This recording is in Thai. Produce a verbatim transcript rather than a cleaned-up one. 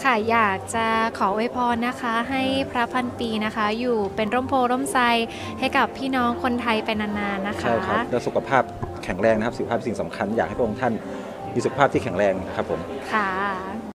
ค่ะอยากจะขออวยพรนะคะให้พระพันปีนะคะอยู่เป็นร่มโพร่มไทรให้กับพี่น้องคนไทยไปนานๆนะคะใช่ครับแล้วสุขภาพแข็งแรงนะครับสุขภาพสิ่งสำคัญอยากให้พระองค์ท่านมีสุขภาพที่แข็งแรงนะครับผมค่ะ